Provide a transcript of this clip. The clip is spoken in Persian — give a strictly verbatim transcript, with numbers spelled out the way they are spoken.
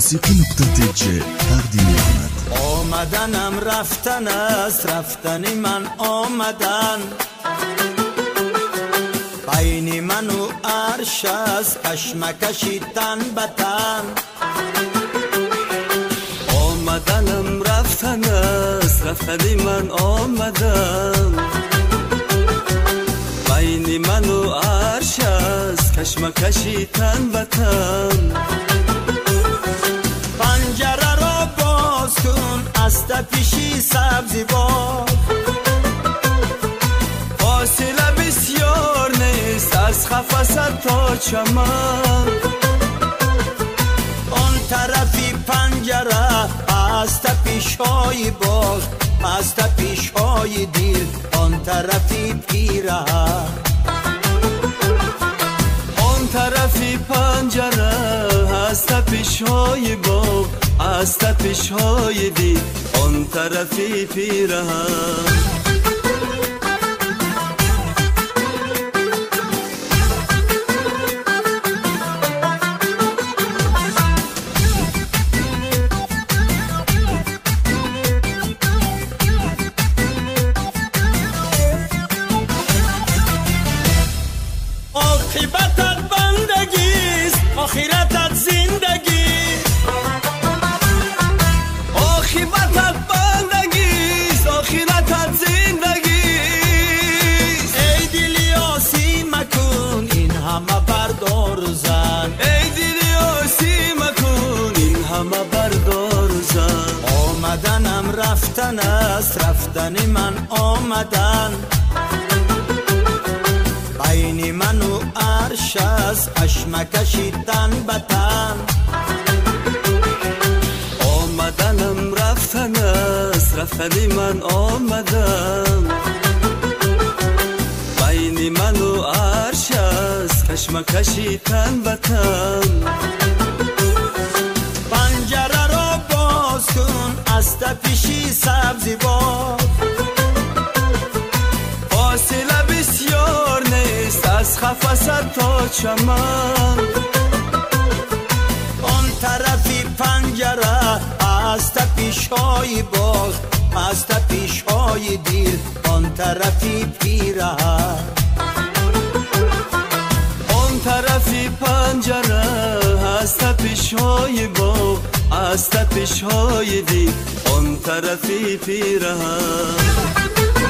موسیقی نقطه تیجه تقدیم می‌کند. آمدنم رفتن است، رفتنی من آمدن، بین من و عرش است کشمکشی تن به تن. آمدنم رفتن است، رفتنی من آمدم، بین من و عرش است کشمکشی تن به تن. پنجره را باز کن از تپشی سبزی باغ، فاصله بسیار نیست از قفس تا چمن. آن طرفی پنجره از تپش‌های باغ، از تپش‌های دل آن طرفی پیرهن. آن طرفی پنجره از تپش‌های باغ، از تپش‌های دل آن طرفی پیرهن. عاقبتت بندگیست، آخرتت زندگی. عاقبتت بندگیست، آخرتت زندگی. ای دلی آسی مکن این همه بردار زن، ای دلی آسی مکن این همه بردار زن. آمدنم رفتن است، رفتنی من آمدن، بین من و عرش است کشمکشی تن به تن. آمدنم رفتن است، رفتنی من آمدم، بین من و عرش است کشمکشی تن به تن. پنجره را باز کن از تپشی سبزی باغ، فاصله بسیار نیست از قفس تا چمن. آن طرفی پنجره از تپش‌های باغ، از تپش‌های دل آن طرفی پیرهن. آن طرفی پنجره از تپش‌های باغ، از تپش‌های دل آن طرفی پیرهن.